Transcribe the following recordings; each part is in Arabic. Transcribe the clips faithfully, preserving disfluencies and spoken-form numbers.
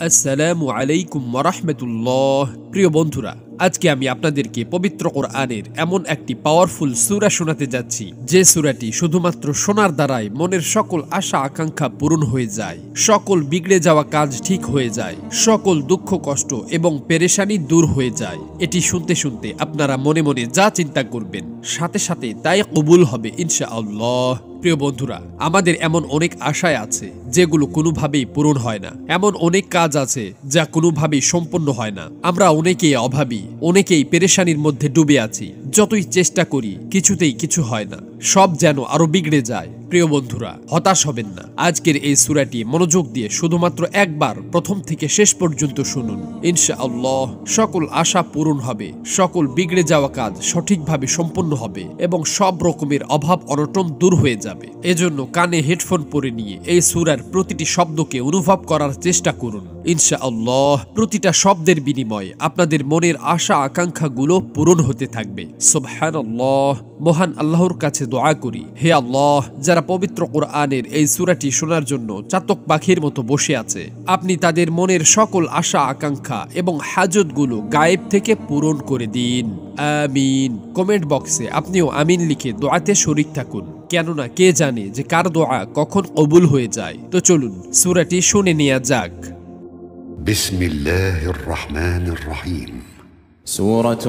আসসালামু আলাইকুম ওয়া রাহমাতুল্লাহ। প্রিয় বন্ধুরা, আজকে আমি আপনাদেরকে পবিত্র কোরআনের এমন একটি পাওয়ারফুল সূরা শোনাতে যাচ্ছি, যে সূরাটি শুধুমাত্র শোনার দ্বারাই মনের সকল আশা আকাঙ্ক্ষা পূরণ হয়ে যায়, সকল বিগড়ে যাওয়া কাজ ঠিক হয়ে যায়, সকল দুঃখ কষ্ট এবং পেরেশানি দূর হয়ে যায়। এটি শুনতে শুনতে আপনারা মনে মনে যা চিন্তা করবেন, সাথে সাথে তাই কবুল হবে ইনশাআল্লাহ। প্রিয় বন্ধুরা, আমাদের এমন অনেক আশায় আছে যেগুলো কোনোভাবেই পূরণ হয় না, এমন অনেক কাজ আছে যা কোনোভাবেই সম্পন্ন হয় না। আমরা অনেকেই অভাবী, অনেকেই পেরেশানির মধ্যে ডুবে আছি। যতই চেষ্টা করি কিছুতেই কিছু হয় না, সব যেন আরো বিগড়ে যায়। প্রিয় বন্ধুরা, হতাশ হবেন না। আজকের এই সূরাটি মনোযোগ দিয়ে শুধুমাত্র একবার প্রথম থেকে শেষ পর্যন্ত শুনুন। ইনশাআল্লাহ সকল আশা পূরণ হবে, সকল বিগড়ে যাওয়া কাজ সঠিকভাবে সম্পন্ন হবে এবং সব রকমের অভাব অনটন দূর হয়ে যাবে। এজন্য কানে হেডফোন পরে নিয়ে এই সূরার প্রতিটি শব্দকে অনুভব করার চেষ্টা করুন। ইনশাআল্লাহ প্রতিটা শব্দের বিনিময়ে আপনাদের মনের আশা আকাঙ্ক্ষাগুলো পূরণ হতে থাকবে। সুবহানাল্লাহ। মহান আল্লাহর কাছে দোয়া করি, হে আল্লাহ, যারা পবিত্র কোরআনের এই সূরাটি শোনার জন্য চাতক পাখির মতো বসে আছে, আপনি তাদের মনের সকল আশা আকাঙ্ক্ষা এবং হাজতগুলো গায়েব থেকে পূরণ করে দিন। আমিন। কমেন্ট বক্সে আপনিও আমিন লিখে দোয়াতে শরীক থাকুন, কেননা কে জানে যে কার দোয়া কখন কবুল হয়ে যায়। তো চলুন সূরাটি শুনে নেওয়া যাক। বিসমিল্লাহির রহমানির রহিম। سورة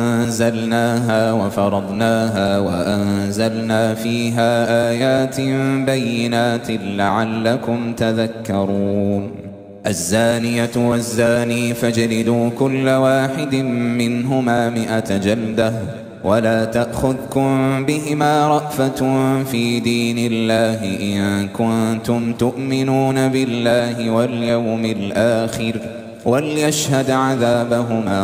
أنزلناها وفرضناها وأنزلنا فيها آيات بينات لعلكم تذكرون. الزانية والزاني فاجلدوا كل واحد منهما مئة جلدة ولا تأخذكم بهما رأفة في دين الله إن كنتم تؤمنون بالله واليوم الآخر وليشهد عذابهما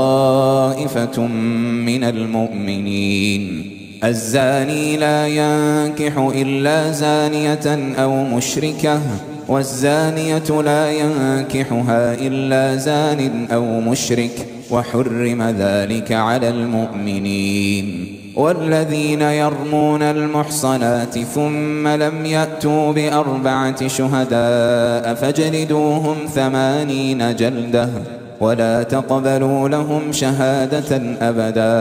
طائفة من المؤمنين. الزاني لا ينكح إلا زانية أو مشركة والزانية لا ينكحها إلا زان أو مشرك وحرم ذلك على المؤمنين. والذين يرمون المحصنات ثم لم يأتوا بأربعة شهداء فاجلدوهم ثمانين جلدة ولا تقبلوا لهم شهادة أبدا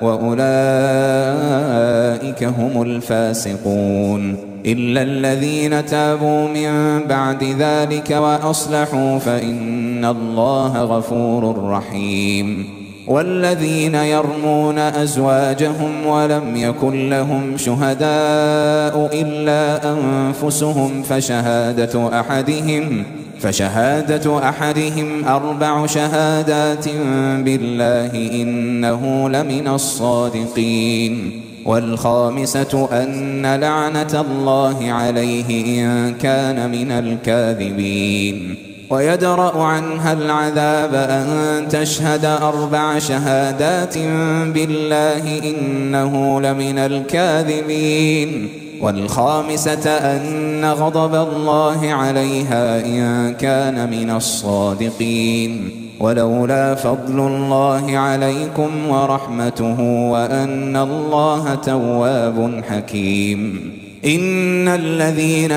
وأولئك هم الفاسقون. إلا الذين تابوا من بعد ذلك وأصلحوا فإن الله غفور رحيم. والذين يرمون أزواجهم ولم يكن لهم شهداء إلا أنفسهم فشهادة أحدهم فشهادة أحدهم أربع شهادات بالله إنه لمن الصادقين. والخامسة أن لعنة الله عليه إن كان من الكاذبين. ويدرأ عنها العذاب أن تشهد أربع شهادات بالله إنه لمن الكاذبين. والخامسة أن غضب الله عليها إن كان من الصادقين. ولولا فضل الله عليكم ورحمته وأن الله تواب حكيم. إن الذين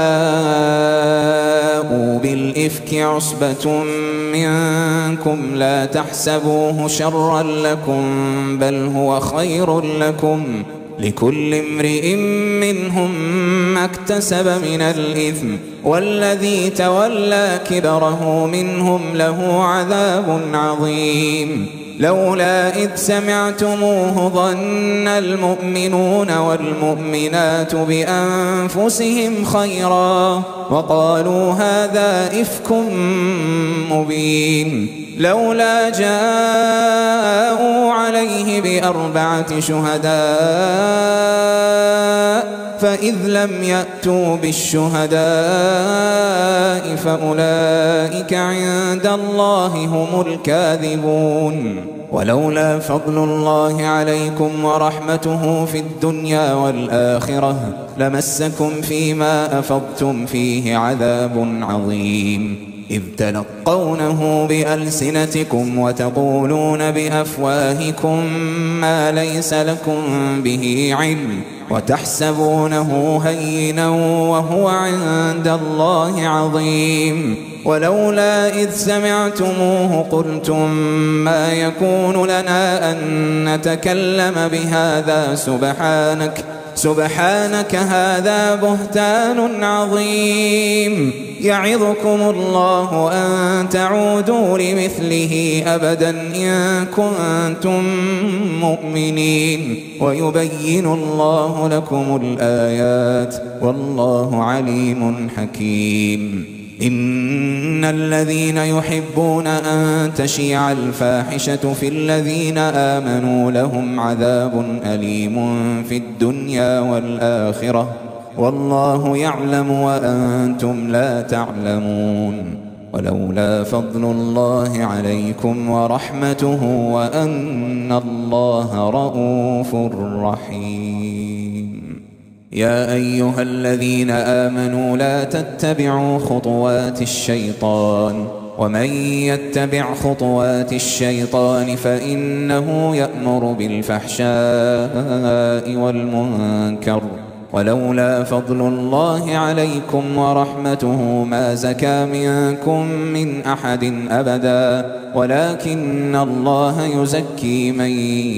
جاءوا بالإفك عصبة منكم لا تحسبوه شرا لكم بل هو خير لكم لكل امرئ منهم ما اكتسب من الإثم والذي تولى كبره منهم له عذاب عظيم. لولا إذ سمعتموه ظن المؤمنون والمؤمنات بأنفسهم خيرا وقالوا هذا إفك مبين. لولا جاءوا عليه بأربعة شهداء فإذ لم يأتوا بالشهداء فأولئك عند الله هم الكاذبون. ولولا فضل الله عليكم ورحمته في الدنيا والآخرة لمسكم فيما أفضتم فيه عذاب عظيم. إذ تلقونه بألسنتكم وتقولون بأفواهكم ما ليس لكم به علم وتحسبونه هينا وهو عند الله عظيم. ولولا إذ سمعتموه قلتم ما يكون لنا أن نتكلم بهذا سبحانك سبحانك هذا بهتان عظيم. يعظكم الله أن تعودوا لمثله أبدا إن كنتم مؤمنين ويبين الله لكم الآيات والله عليم حكيم. إن الذين يحبون أن تشيع الفاحشة في الذين آمنوا لهم عذاب أليم في الدنيا والآخرة والله يعلم وأنتم لا تعلمون. ولولا فضل الله عليكم ورحمته وأن الله رءوف رحيم. يا أيها الذين آمنوا لا تتبعوا خطوات الشيطان ومن يتبع خطوات الشيطان فإنه يأمر بالفحشاء والمنكر ولولا فضل الله عليكم ورحمته ما زكى منكم من أحد أبدا ولكن الله يزكي من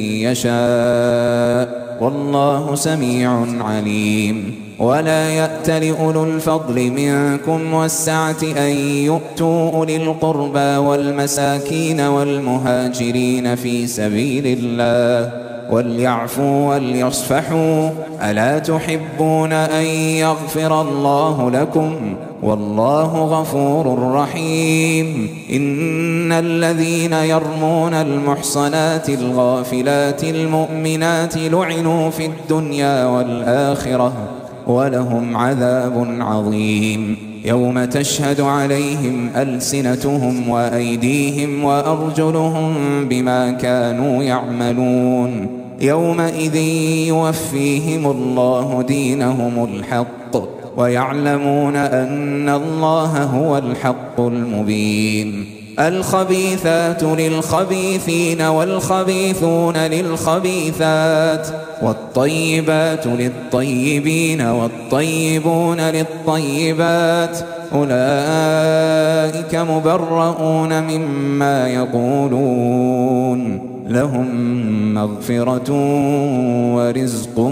يشاء والله سميع عليم. ولا يأت لأولو الفضل منكم والسعة أن يؤتوا أولي القربى والمساكين والمهاجرين في سبيل الله وليعفوا وليصفحوا ألا تحبون أن يغفر الله لكم والله غفور رحيم. إن الذين يرمون المحصنات الغافلات المؤمنات لعنوا في الدنيا والآخرة ولهم عذاب عظيم. يوم تشهد عليهم ألسنتهم وأيديهم وأرجلهم بما كانوا يعملون يومئذ يوفيهم الله دينهم الحق ويعلمون أن الله هو الحق المبين. الخبيثات للخبيثين والخبيثون للخبيثات والطيبات للطيبين والطيبون للطيبات أولئك مبرؤون مما يقولون لهم مغفرة ورزق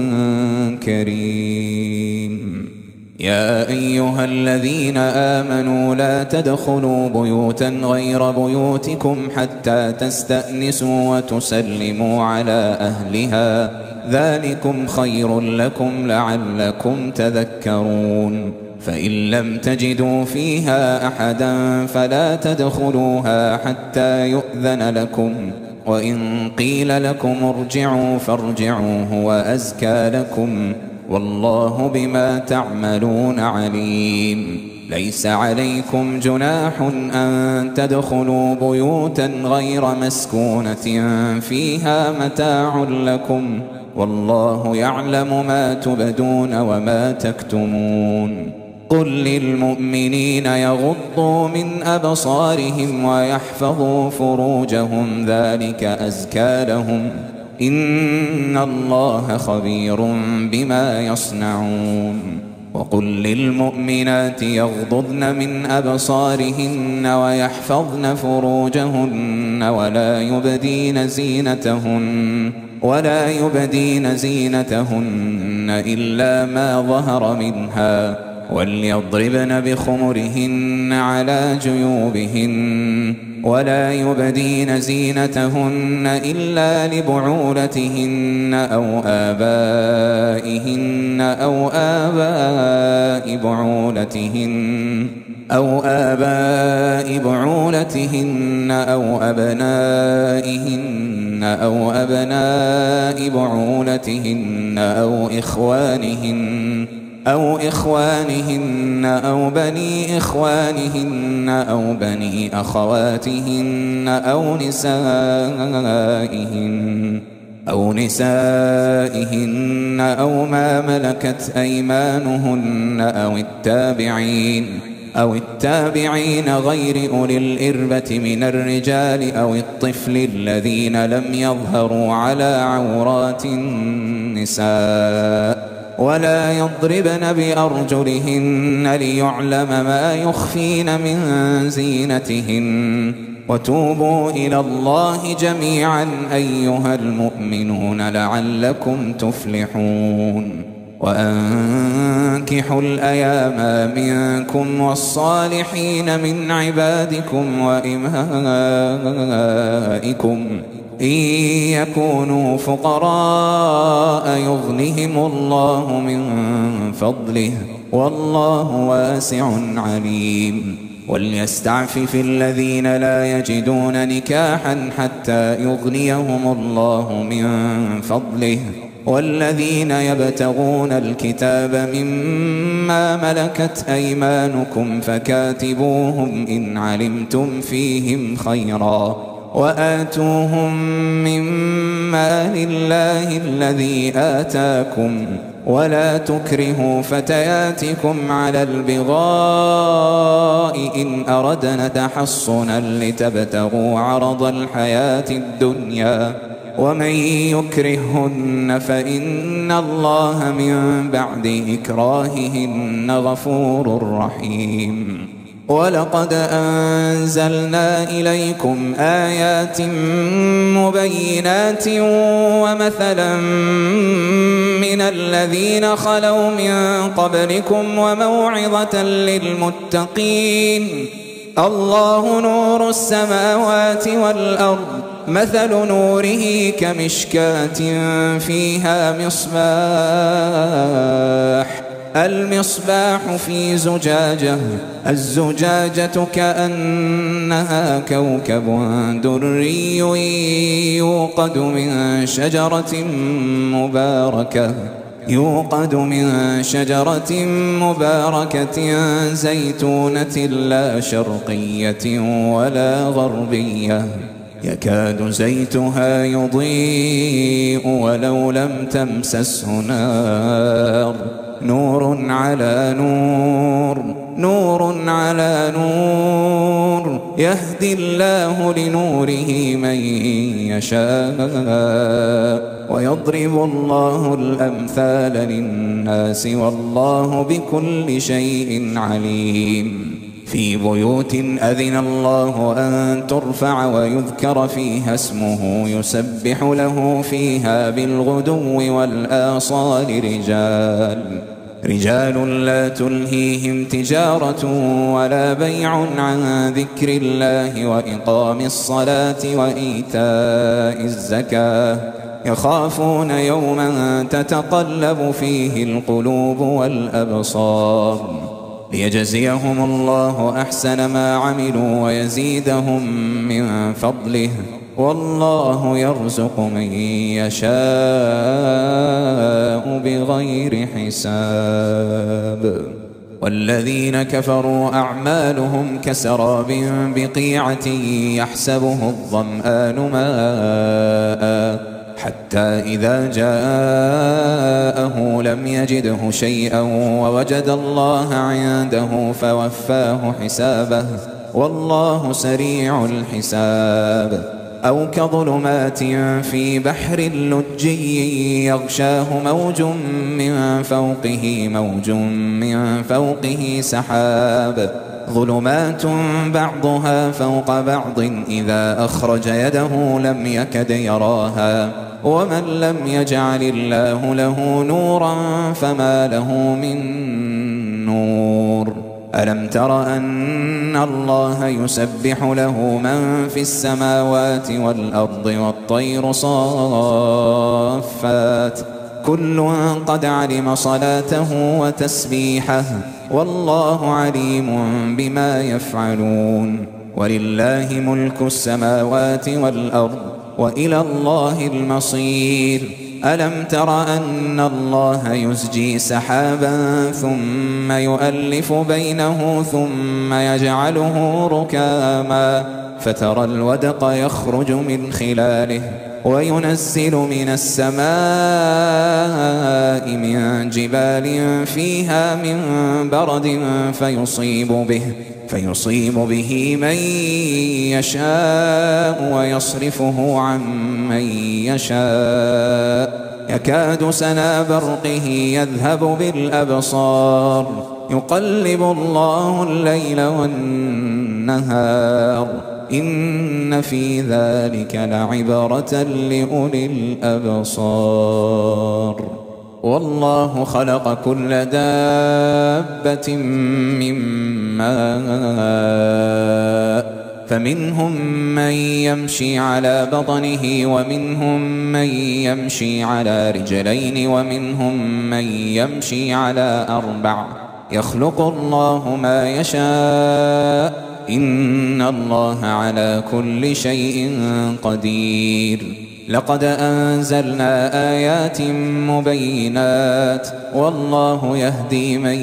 كريم. يا أيها الذين آمنوا لا تدخلوا بيوتا غير بيوتكم حتى تستأنسوا وتسلموا على أهلها ذلكم خير لكم لعلكم تذكرون. فإن لم تجدوا فيها أحدا فلا تدخلوها حتى يؤذن لكم وإن قيل لكم ارجعوا فارجعوا هو أزكى لكم والله بما تعملون عليم. ليس عليكم جناح أن تدخلوا بيوتا غير مسكونة فيها متاع لكم والله يعلم ما تبدون وما تكتمون. قل للمؤمنين يغضوا من أبصارهم ويحفظوا فروجهم ذلك أزكى لهم إن الله خبير بما يصنعون. وقل للمؤمنات يغضضن من أبصارهن ويحفظن فروجهن ولا يبدين زينتهن ولا يبدين زينتهن إلا ما ظهر منها وليضربن بخمرهن على جيوبهن ولا يبدين زينتهن إلا لبعولتهن أو آبائهن أو آباء بعولتهن أو آباء بعولتهن أو أبنائهن أو أبناء بعولتهن أو إخوانهن أو إخوانهن أو بني إخوانهن أو بني أخواتهن أو نسائهن أو نسائهن أو ما ملكت أيمانهن أو التابعين أو التابعين غير أولي الإربة من الرجال أو الطفل الذين لم يظهروا على عورات النساء ولا يضربن بأرجلهن ليعلم ما يخفين من زينتهن وتوبوا إلى الله جميعا أيها المؤمنون لعلكم تفلحون وأنكحوا الأيام منكم والصالحين من عبادكم وإمائكم إن يكونوا فقراء يغنهم الله من فضله والله واسع عليم وليستعفف الذين لا يجدون نكاحا حتى يغنيهم الله من فضله والذين يبتغون الكتاب مما ملكت أيمانكم فكاتبوهم إن علمتم فيهم خيرا وآتوهم مما لله الذي آتاكم ولا تكرهوا فتياتكم على البغاء إن أردنا تحصنا لتبتغوا عرض الحياة الدنيا ومن يكرههن فإن الله من بعد إكراههن غفور رحيم ولقد أنزلنا إليكم آيات مبينات ومثلا من الذين خلوا من قبلكم وموعظة للمتقين الله نور السماوات والأرض مثل نوره كمشكاة فيها مصباح المصباح في زجاجة الزجاجة كأنها كوكب دري يوقد من شجرة مباركة يوقد من شجرة مباركة زيتونة لا شرقية ولا غربية يكاد زيتها يضيء ولو لم تمسسه نار نور على نور نور على نور يهدي الله لنوره من يشاء ويضرب الله الأمثال للناس والله بكل شيء عليم في بيوت أذن الله أن ترفع ويذكر فيها اسمه يسبح له فيها بالغدو والآصال رجال رجال لا تلهيهم تجارة ولا بيع عن ذكر الله وإقام الصلاة وإيتاء الزكاة يخافون يوما تتقلب فيه القلوب والأبصار ليجزيهم الله أحسن ما عملوا ويزيدهم من فضله والله يرزق من يشاء بغير حساب والذين كفروا أعمالهم كسراب بقيعة يحسبه الظمآن ماء حتى إذا جاءه لم يجده شيئا ووجد الله عنده فوفاه حسابه والله سريع الحساب أو كظلمات في بحر لجي يغشاه موج من فوقه موج من فوقه سحاب ظلمات بعضها فوق بعض إذا أخرج يده لم يكد يراها ومن لم يجعل الله له نورا فما له من نور ألم تر أن الله يسبح له من في السماوات والأرض والطير صافات كل قد علم صلاته وتسبيحه والله عليم بما يفعلون ولله ملك السماوات والأرض وإلى الله المصير ألم تر أن الله يزجي سحابا ثم يؤلف بينه ثم يجعله ركاما فترى الودق يخرج من خلاله وينزل من السماء من جبال فيها من برد فيصيب به فيصيب به من يشاء ويصرفه عن من يشاء يكاد سنا برقه يذهب بالأبصار يقلب الله الليل والنهار إن في ذلك لعبرة لأولي الأبصار والله خلق كل دابة من ماء فمنهم من يمشي على بطنه ومنهم من يمشي على رجلين ومنهم من يمشي على أربع يخلق الله ما يشاء إن الله على كل شيء قدير لقد أنزلنا آيات مبينات والله يهدي من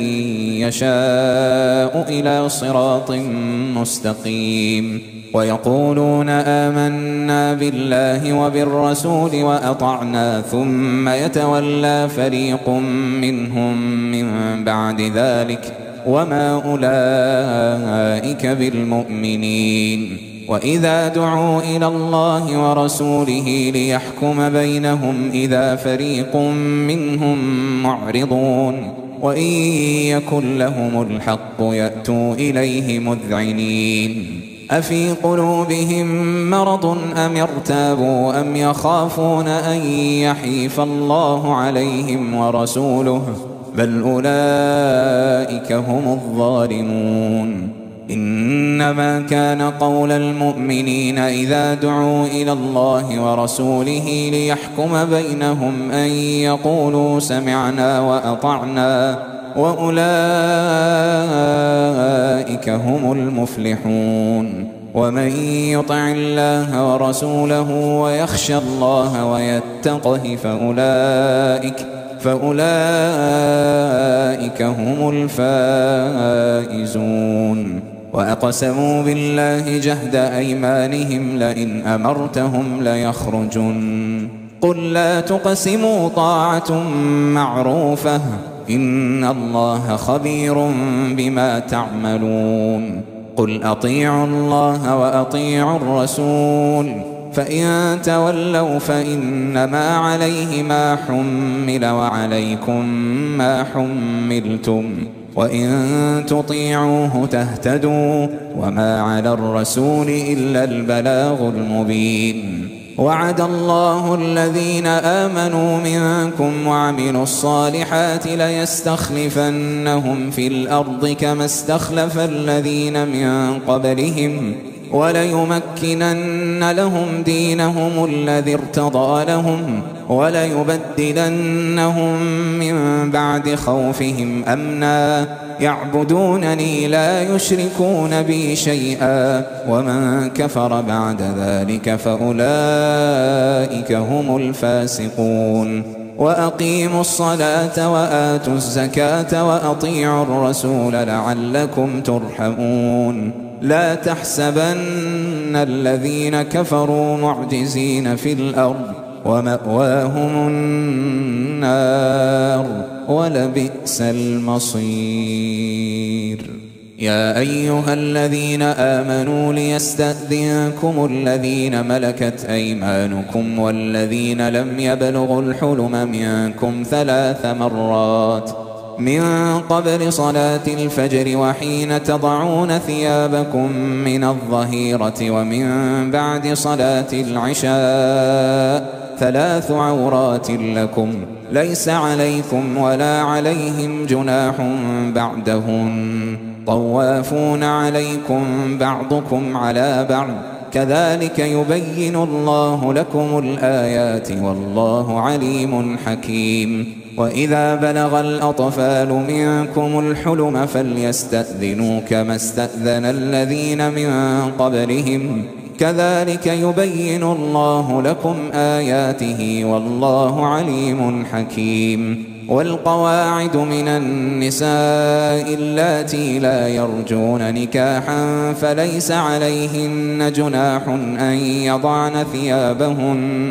يشاء إلى صراط مستقيم ويقولون آمنا بالله وبالرسول وأطعنا ثم يتولى فريق منهم من بعد ذلك وما أولئك بالمؤمنين وإذا دعوا إلى الله ورسوله ليحكم بينهم إذا فريق منهم معرضون وإن يكن لهم الحق يأتوا إليه مذعنين أفي قلوبهم مرض أم ارتابوا أم يخافون أن يحيف الله عليهم ورسوله بل أولئك هم الظالمون إنما كان قول المؤمنين إذا دعوا إلى الله ورسوله ليحكم بينهم أن يقولوا سمعنا وأطعنا وأولئك هم المفلحون ومن يطع الله ورسوله ويخشى الله ويتقه فأولئك فأولئك هم الفائزون وأقسموا بالله جهد أيمانهم لئن أمرتهم ليخرجن قل لا تقسموا طاعة معروفة إن الله خبير بما تعملون قل أطيعوا الله وأطيعوا الرسول فإن تولوا فإنما عليه ما حمل وعليكم ما حملتم وإن تطيعوه تهتدوا وما على الرسول إلا البلاغ المبين وعد الله الذين آمنوا منكم وعملوا الصالحات ليستخلفنهم في الأرض كما استخلف الذين من قبلهم وليمكنن لهم دينهم الذي ارتضى لهم وليبدلنهم من بعد خوفهم أمنا يعبدونني لا يشركون بي شيئا ومن كفر بعد ذلك فأولئك هم الفاسقون وأقيموا الصلاة وآتوا الزكاة وأطيعوا الرسول لعلكم ترحمون لا تحسبن الذين كفروا معجزين في الأرض ومأواهم النار ولبئس المصير يا أيها الذين آمنوا ليستأذنكم الذين ملكت أيمانكم والذين لم يبلغوا الحلم منكم ثلاث مرات من قبل صلاة الفجر وحين تضعون ثيابكم من الظهيرة ومن بعد صلاة العشاء ثلاث عورات لكم ليس عليكم ولا عليهم جناح بعدهن طوافون عليكم بعضكم على بعض كذلك يبين الله لكم الآيات والله عليم حكيم وإذا بلغ الأطفال منكم الحلم فليستأذنوا كما استأذن الذين من قبلهم كذلك يبين الله لكم آياته والله عليم حكيم والقواعد من النساء اللاتي لا يرجون نكاحا فليس عليهن جناح أن يضعن ثيابهن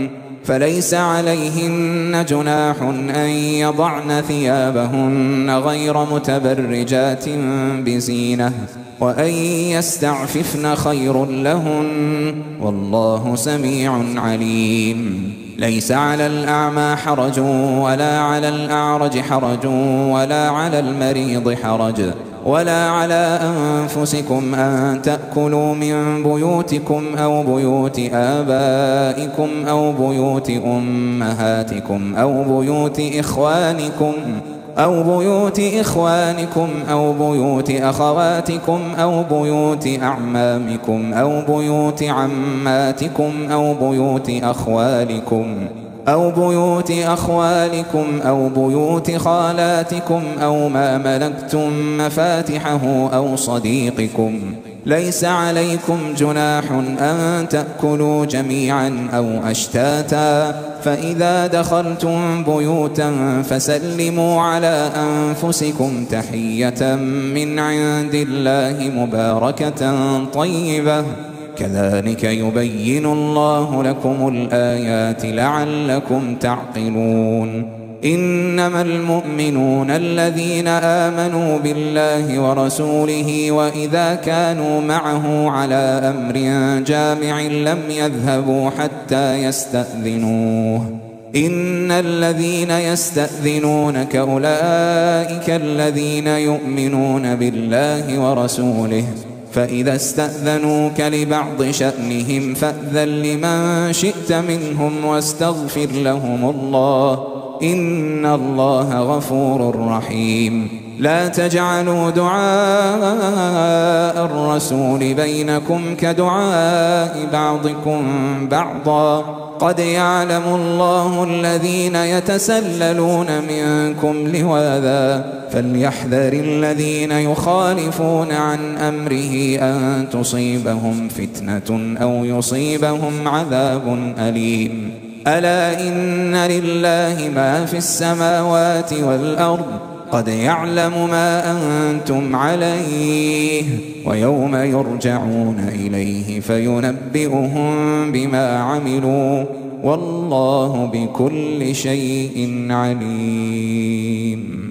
فليس عليهن جناح أن يضعن ثيابهن غير متبرجات بزينة وأن يستعففن خير لهن والله سميع عليم. ليس على الأعمى حرج ولا على الأعرج حرج ولا على المريض حرج ولا على أنفسكم أن تأكلوا من بيوتكم أو بيوت آبائكم أو بيوت أمهاتكم أو بيوت إخوانكم أو بيوت إخوانكم أو بيوت أخواتكم أو بيوت أعمامكم أو بيوت عماتكم أو بيوت أخوالكم أو بيوت أخوالكم أو بيوت خالاتكم أو ما ملكتم مفاتحه أو صديقكم. ليس عليكم جناح أن تأكلوا جميعا أو أشتاتا فإذا دخلتم بيوتا فسلموا على أنفسكم تحية من عند الله مباركة طيبة كذلك يبين الله لكم الآيات لعلكم تعقلون. إنما المؤمنون الذين آمنوا بالله ورسوله وإذا كانوا معه على أمر جامع لم يذهبوا حتى يستأذنوه. إن الذين يستأذنونك أولئك الذين يؤمنون بالله ورسوله فإذا استأذنوك لبعض شأنهم فأذن لمن شئت منهم واستغفر لهم الله إن الله غفور رحيم. لا تجعلوا دعاء الرسول بينكم كدعاء بعضكم بعضا قد يعلم الله الذين يتسللون منكم لواذا فليحذر الذين يخالفون عن أمره أن تصيبهم فتنة أو يصيبهم عذاب أليم. ألا إن لله ما في السماوات والأرض قد يعلم ما أنتم عليه ويوم يرجعون إليه فينبئهم بما عملوا والله بكل شيء عليم.